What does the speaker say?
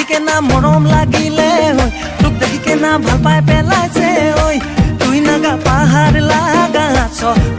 কেনা মৰম লাগিলে ঐ তোক দেখি কেনা ভাল পাই পেলাইছে ঐ তুই নাগা পাহাৰ লাগা আছ